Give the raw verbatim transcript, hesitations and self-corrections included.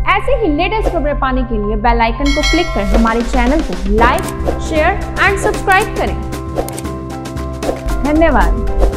ऐसे ही लेटेस्ट खबरें पाने के लिए बेल आइकन को क्लिक कर हमारे चैनल को लाइक, शेयर एंड सब्सक्राइब करें। धन्यवाद।